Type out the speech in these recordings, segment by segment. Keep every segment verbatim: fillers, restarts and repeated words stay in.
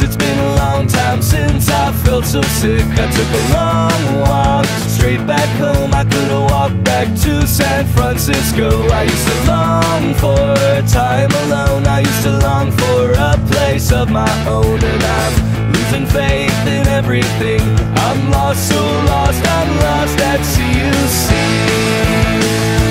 this, it's been a long time since I felt so sick. I took a long walk straight back home. I could've walked back to San Francisco. I used to long for time alone. I used to long for a place of my own. And I'm losing faith in everything. I'm lost, so lost, I'm lost at sea, you see.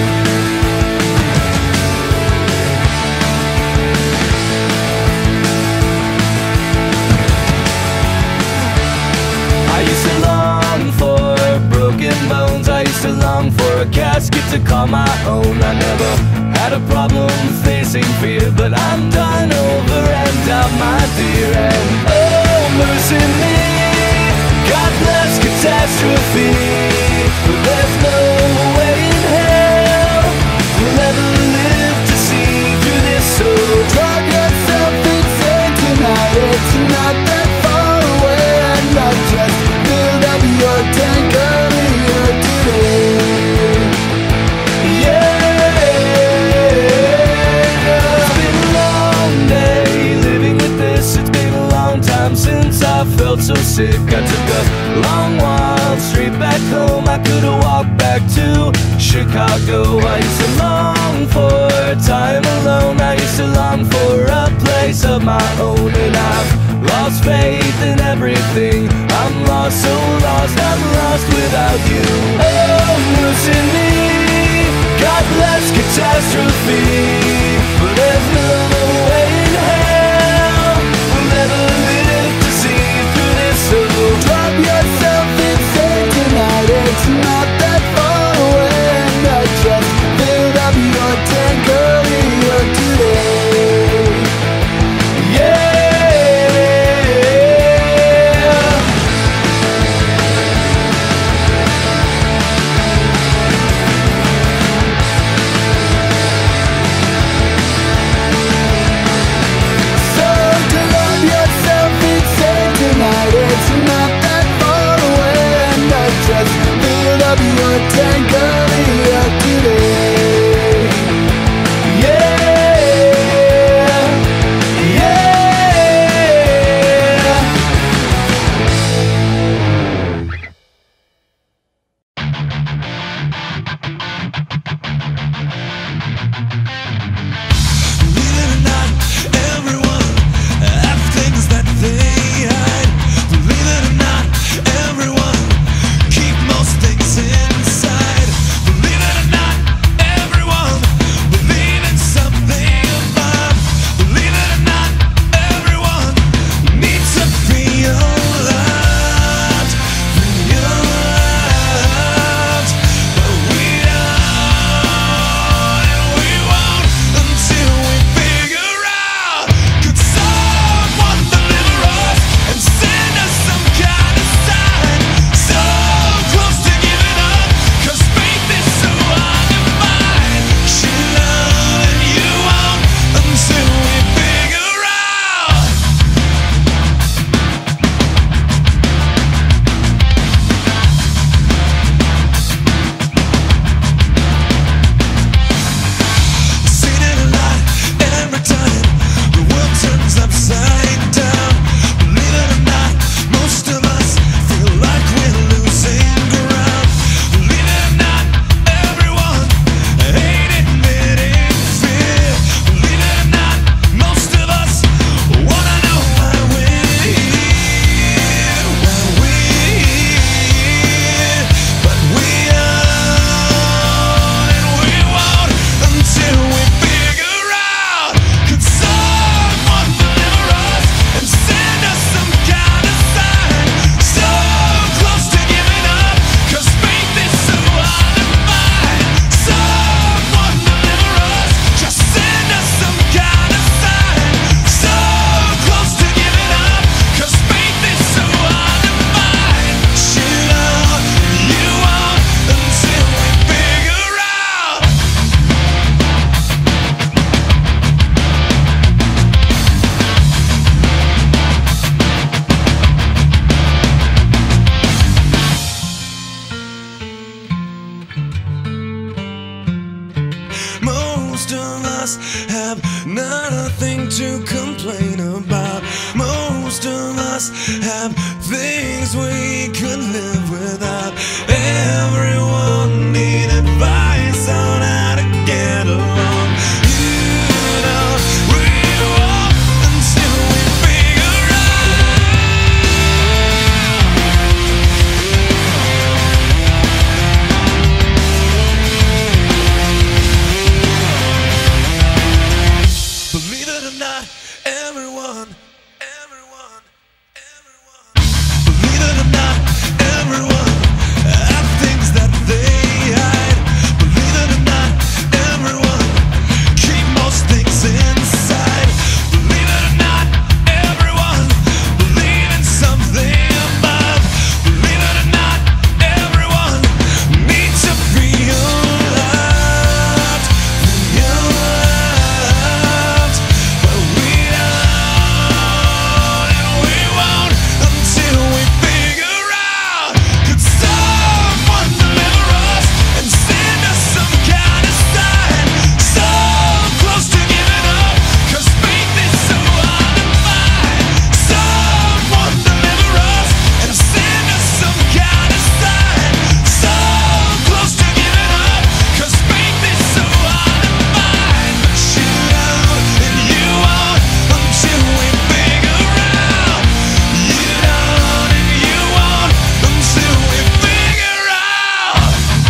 I used to long for broken bones. I used to long for a casket to call my own. I never had a problem facing fear, but I'm done over and out, my dear. And oh, mercy me, God bless catastrophe. But there's no way in hell we'll ever live to see through this. So drop yourself insane tonight. It's not that far away, and not just build up your tank earlier today. Yeah, it's been a long day living with this. It's been a long time since I felt so sick. I took a long while straight back home. I could've walked back to Chicago. I used to long for time alone. I used to long for a place of my own. And I've lost faith in everything. I'm lost, so lost, I'm lost without you. Oh, losing me, God bless catastrophe. But there's no way in hell we'll ever live to see through this. So drop yourself insane tonight. It's not that far away, and I just filled up your tank earlier today. Yeah. Your tank earlier today. Yeah, yeah. Believe it or not, everyone have things that they hide. Believe it or not, everyone keep most things inside. Believe it or not, everyone believe in something above. Believe it or not, everyone needs to feel loved, feel loved. But we don't, and we won't until we figure out. Could someone deliver us and send us some kind of sign? So close to giving up, 'cause faith is so hard to find. Should love and you won't until we figure out. Seen it a lot every time the world turns upside down. Believe it or not, most of us feel like we're losing ground. Believe it or not, everyone ain't admitting fear. Believe it or not, most of us wanna know why we're here, why we're here. But we aren't, and we won't until we figure out. Could someone deliver us and send us some kind of sign? So close to giving up, 'cause faith is so hard to find. Someone deliver us, just send us some kind of sign. So close to giving up, 'cause faith is so hard to find. Should love you won't until we figure out. Most of us have nothing to complain about. Most most of us have things we could live without. Everyone need advice on how to get along. You don't really walk until we figure out. Believe it or not, everyone, everyone, everyone. Believe it or not, everyone have things that they hide. Believe it or not, everyone keep most things inside. Believe it or not, everyone believe in something above. Believe it or not, everyone needs to feel loved, feel loved, but we don't, and we won't until we figure out. Could someone deliver us and send us some kind of sign? So close to giving up, 'cause faith is so hard to find. Someone deliver us and send us some kind of sign. So close to giving up, 'cause faith is so hard to find. But you don't and you won't until we figure out. You don't and you won't until we figure out.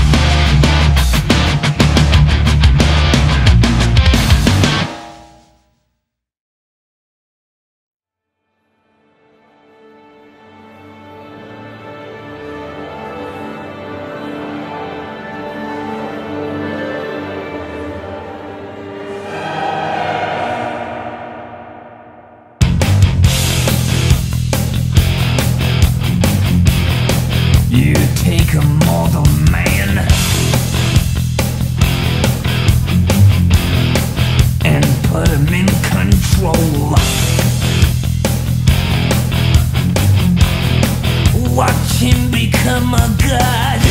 You take a mortal man and put him in control. Watch him become a god.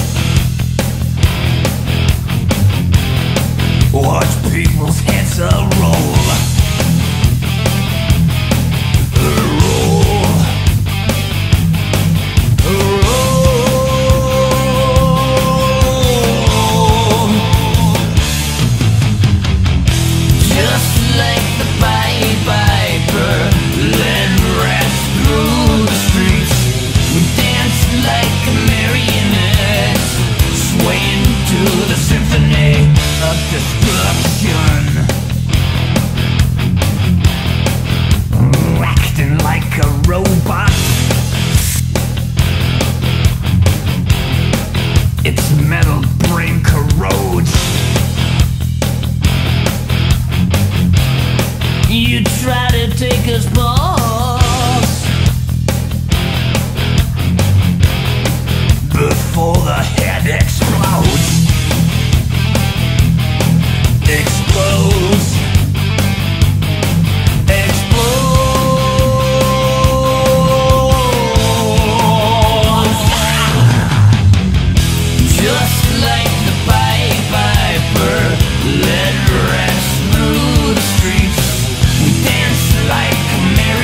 Watch people's heads a roll. Roll. Just like the Pied Piper, led rats through the streets. We dance like a marionette, swaying to the symphony of destruction. Acting like a robot. Its metal brain corrodes. You try to take us balls before the head explodes. Explodes. Explodes. Just like the Pied Piper, led rats through the streets. We dance like a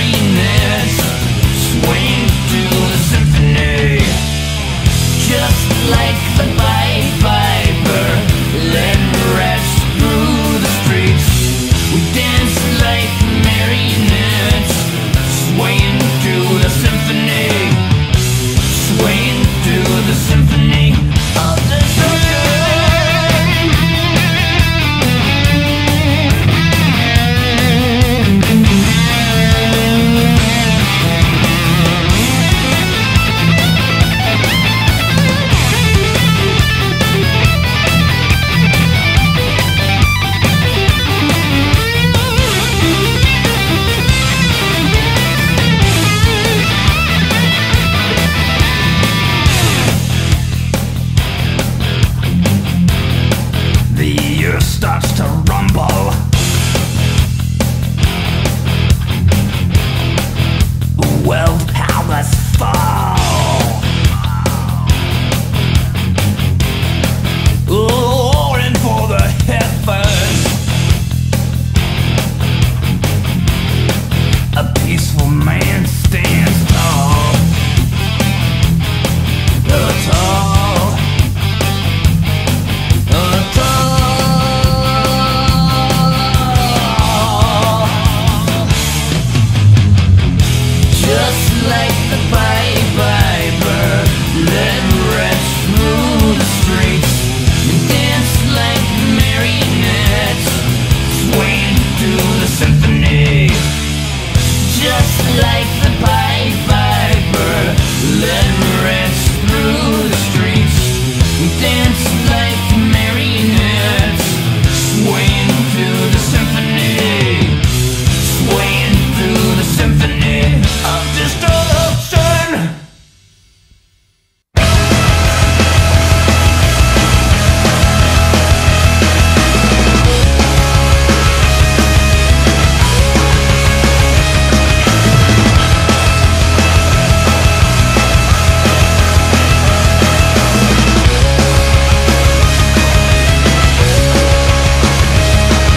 like the Pied Piper, let rest through the streets. Dance like marionettes, swaying to the symphony. Just like the Pied Piper, let rest through the streets. Dance like marionettes, swaying to the symphony. Swaying through the symphony of destruction.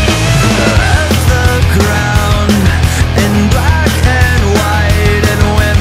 The ground in black and white, and when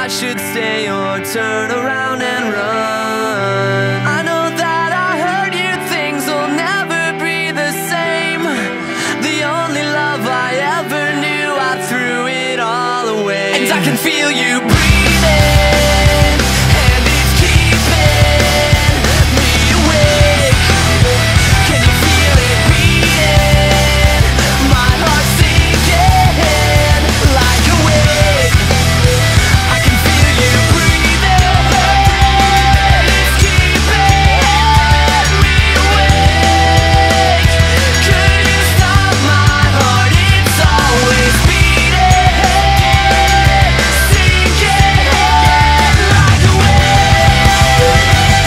I should stay or turn around and run. I know that I hurt you, things will never be the same. The only love I ever knew, I threw it all away. And I can feel you breathing, and it's keeping me awake. Can you feel it beating? My heart's sinking like a wave. I can feel you breathing, it's keeping me awake. Could you stop my heart? It's always beating, sinking like a wave.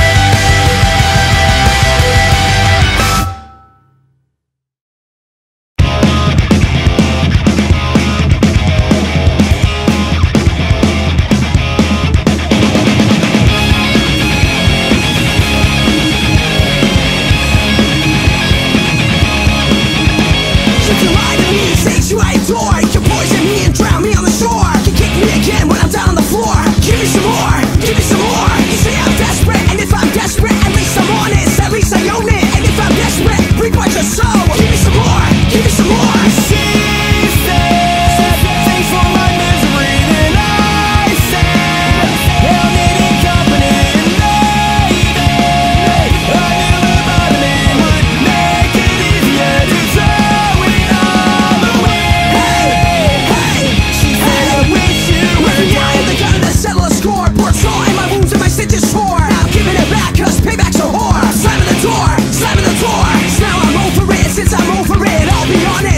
You can lie to me, say you I adore. You can poison me and drown me on the shore. You kick me again when I'm down on the floor. Give me some more, give me some more. You say I'm desperate, and if I'm desperate, at least I'm honest, at least I own it. And if I'm desperate, reap what you sow. Give me some more, give me some more. She said, thanks for my misery, and I said, hell needed company, and maybe I knew about me would make it easier to throw it all away. Hey, hey, she said I wish you were down. The gun to settle a score, pour salt in my wounds and my stitches tore. I'm giving it back 'cause payback's a whore. Slamming the door, slamming the door. Now I'm over it, since I'm over it, I'll be honest.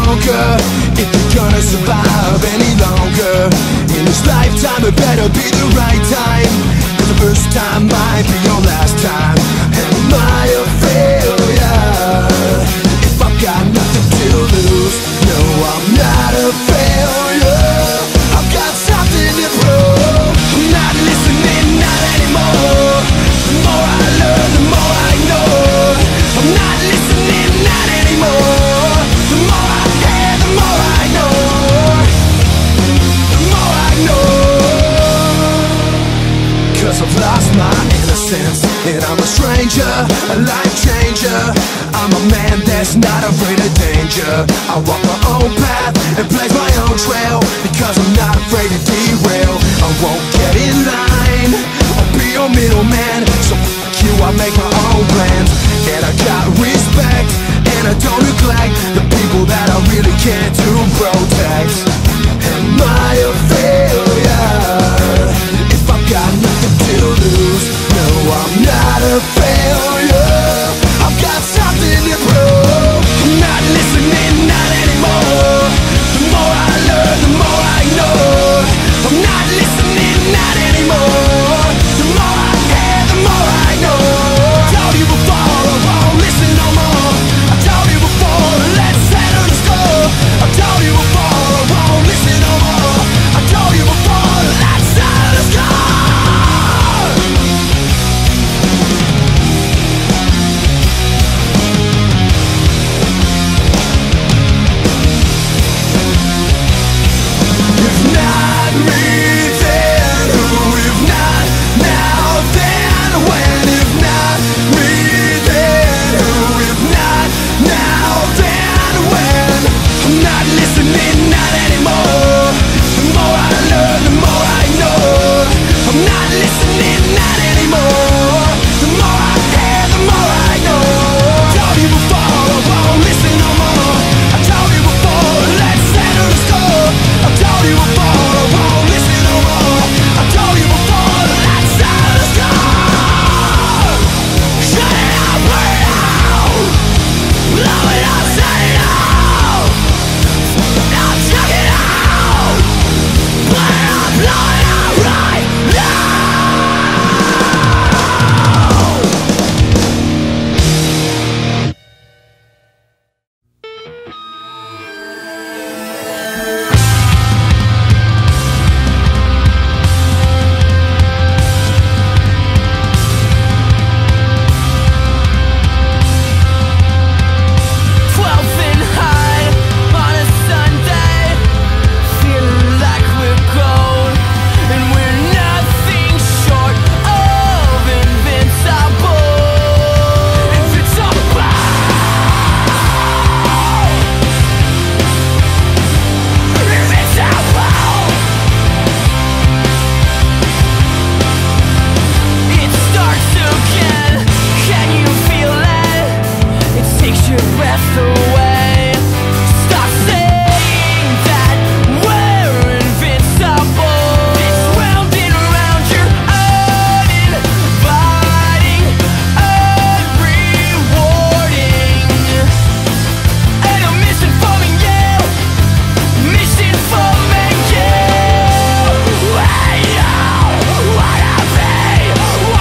stronger if you're gonna survive any longer. In this lifetime it better be the right time, and the first time might be your last time. Am I a failure if I've got nothing to lose? No, I'm not a failure, I've got something to prove. I'm not listening, not anymore. The more I learn, the more I know. I'm not listening, not anymore. The more I hear, the more I know. The more I know. Cause I've lost my innocence, and I'm a stranger, a life changer. I'm a man that's not afraid of danger. I walk my own path and blaze my own trail, because I'm not afraid to derail. I won't get in line, I'll be your middleman. So fuck you, I make my own plans. And I got respect, and I don't neglect the people that I really care to protect. Am I a failure if I've got nothing to lose? No, I'm not a failure, I've got something to prove. I'm not listening, not anymore. The more I learn, the more I know. I'm not listening, not anymore. The more I hear, the more I know. I told you before, I won't listen no more. I told you before, let's settle the score. I told you before, I won't listen no more. I told you before, let's settle the score.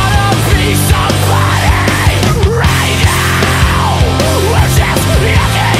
Right now, we're just looking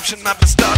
prescription, I've been stuck